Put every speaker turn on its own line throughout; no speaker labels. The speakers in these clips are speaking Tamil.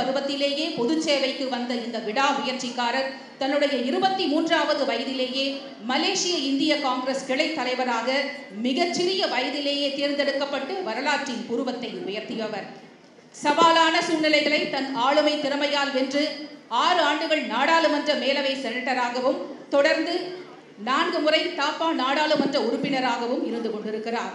பருவத்திலேயே பொது சேவைக்கு வந்த இந்த விடாமுயற்சிக்காரர் தன்னுடைய 23வது வயதிலேயே மலேசிய இந்திய காங்கிரஸ் கிளை தலைவராக மிகச்சிறிய வயதிலேயே தேர்ந்தெடுக்கப்பட்டு வரலாற்றின் புருவத்தை உயர்த்தியவர். சவாலான சூழ்நிலைகளை தன் ஆளுமை திறமையால் வென்று 6 ஆண்டுகள் நாடாளுமன்ற மேலவை செனட்டராகவும் தொடர்ந்து 4 முறை தாப்பா நாடாளுமன்ற உறுப்பினராகவும் இருந்து கொண்டிருக்கிறார்.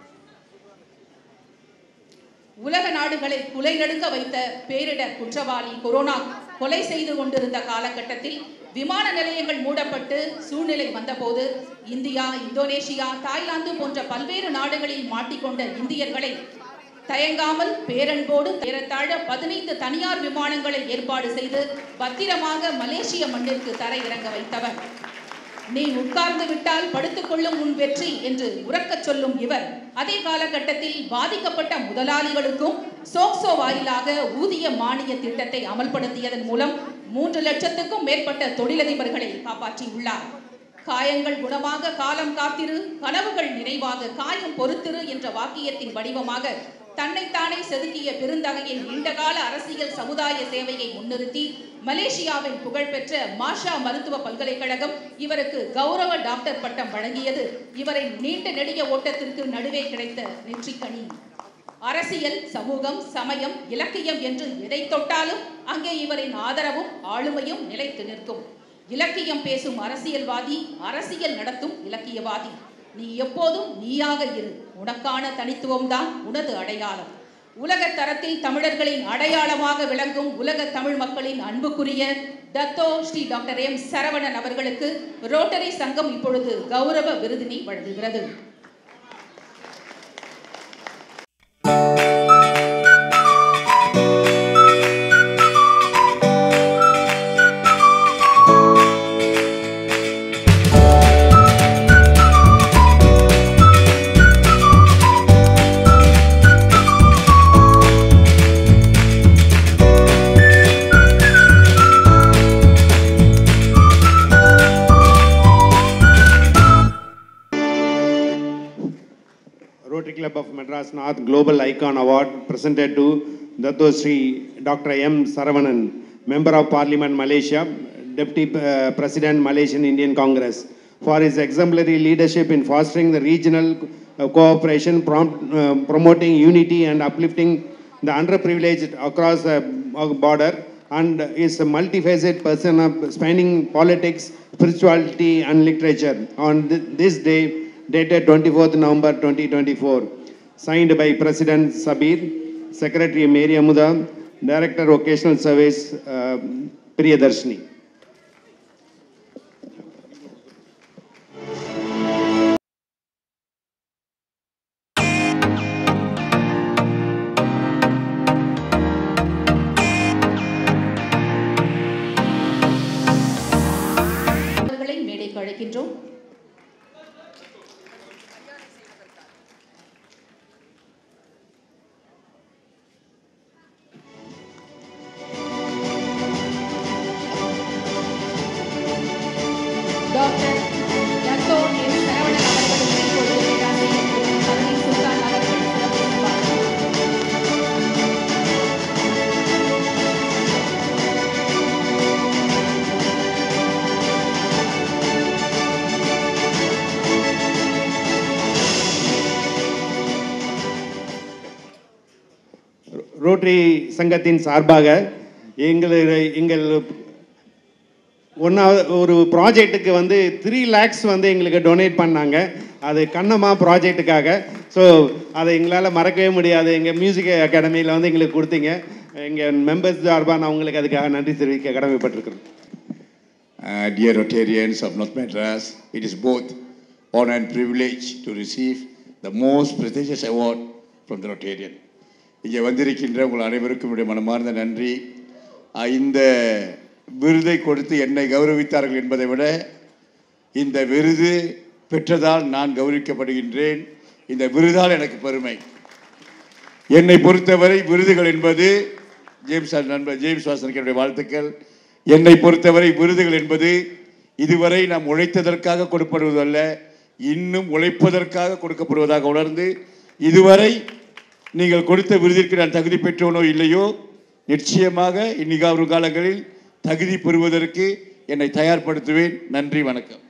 உலக நாடுகளை குலைநடுங்க வைத்த பேரிடர் குற்றவாளி கொரோனா கொலை செய்து கொண்டிருந்த காலகட்டத்தில் விமான நிலையங்கள் மூடப்பட்டு சூழ்நிலை வந்தபோது இந்தியா, இந்தோனேஷியா, தாய்லாந்து போன்ற பல்வேறு நாடுகளில் மாட்டிக்கொண்ட இந்தியர்களை தயங்காமல் பேரன்போடு ஏறத்தாழ 15 தனியார் விமானங்களை ஏற்பாடு செய்து பத்திரமாக மலேசிய மண்ணிற்கு தரை இறங்க வைத்தவர். நீ உட்கார்ந்து விட்டால் படுத்துக்கொள்ளும் உன் வெற்றி என்று உறக்கச் சொல்லும் இவர் அதே காலகட்டத்தில் பாதிக்கப்பட்ட முதலாளிகளுக்கும் சோக்சோ வாயிலாக ஊதிய மானிய திட்டத்தை அமல்படுத்தியதன் மூலம் 3 லட்சத்துக்கும் மேற்பட்ட தொழிலதிபர்களை காப்பாற்றியுள்ளார். காயங்கள் குணமாக காலம் காத்திரு, கனவுகள் நினைவாக காயம் பொறுத்திரு என்ற வாக்கியத்தின் வடிவமாக தன்னைத்தானே செதுக்கிய பெருந்தகையின் நீண்டகால அரசியல் சமுதாய சேவையை முன்னிறுத்தி மலேசியாவின் புகழ்பெற்ற மாஷா மருத்துவ பல்கலைக்கழகம் இவருக்கு கௌரவ டாக்டர் பட்டம் வழங்கியது இவரை நீண்ட நெடிய ஓட்டத்திற்கு நடுவே கிடைத்த நெற்றிக்கனி. அரசியல், சமூகம், சமயம், இலக்கியம் என்று எதை தொட்டாலும் அங்கே இவரின் ஆதரவும் ஆளுமையும் நிலைத்து நிற்கும். இலக்கியம் பேசும் அரசியல்வாதி, அரசியல் நடத்தும் இலக்கியவாதி. நீ எப்போதும் நீயாக இரு, உனக்கான தனித்துவம் தான் உனது அடையாளம். உலக தரத்தில் தமிழர்களின் அடையாளமாக விளங்கும் உலக தமிழ் மக்களின் அன்புக்குரிய Dato Sri doctor M Saravanan அவர்களுக்கு ரோட்டரி சங்கம் இப்பொழுது கௌரவ விருதினை வழங்குகிறது.
Rotary Club of Madras North Global Icon Award presented to Dato Sri Dr. M. Saravanan, Member of Parliament Malaysia, Deputy President Malaysian Indian Congress, for his exemplary leadership in fostering the regional cooperation, promoting unity and uplifting the underprivileged across the border, and is a multifaceted person of spanning politics, spirituality and literature. On this day, dated 24th November 2024, signed by President Sabir, Secretary Mary Amuda, Director Vocational Service Priyadarshini.
மேடைக்கு அழைக்கின்றோம். டாக்டர் டத்தோ எம் சரவணன் அவர்களுக்கு இப்பொழுது பேராசிரியர் சர்வீஸ் சுல்தான் அவர்கள் சிறப்புரையாற்றுவார்.
ரோட்டரி சங்கத்தின் சார்பாக எங்கள் ஒரு ப்ராஜெக்ட்டுக்கு வந்து 3 lakhs வந்து எங்களுக்கு டொனேட் பண்ணாங்க. அது கண்ணம்மா ப்ராஜெக்ட்டுக்காக. ஸோ அதை எங்களால் மறக்கவே முடியாது. எங்கள் மியூசிக் அகாடமியில் வந்து எங்களுக்கு கொடுத்தீங்க. எங்கள் மெம்பர்ஸ் சார்பாக நான் உங்களுக்கு அதுக்காக நன்றி தெரிவிக்க கடமைப்பட்டிருக்கிறோம்.
Dear Rotarians of North Madras, it is both honor and privilege to receive the most prestigious award from the Rotarian. இங்கே வந்திருக்கின்ற உங்கள் அனைவருக்கும் என்னுடைய மனமார்ந்த நன்றி. இந்த விருதை கொடுத்து என்னை கௌரவித்தார்கள் என்பதை விட இந்த விருது பெற்றதால் நான் கௌரவிக்கப்படுகின்றேன். இந்த விருதால் எனக்கு பெருமை. என்னை பொறுத்தவரை விருதுகள் என்பது நண்பர் ஜேம்ஸ் வாசனுக்கு என்னுடைய வாழ்த்துக்கள். என்னை பொறுத்தவரை விருதுகள் என்பது இதுவரை நாம் உழைத்ததற்காக கொடுக்கப்படுவதல்ல, இன்னும் உழைப்பதற்காக கொடுக்கப்படுவதாக உணர்ந்து இதுவரை நீங்கள் கொடுத்த விருதிற்கு நான் தகுதி பெற்றவனோ இல்லையோ, நிச்சயமாக இன்னிக்கு ஒரு காலங்களில் தகுதி பெறுவதற்கு என்னை தயார்படுத்துவேன். நன்றி, வணக்கம்.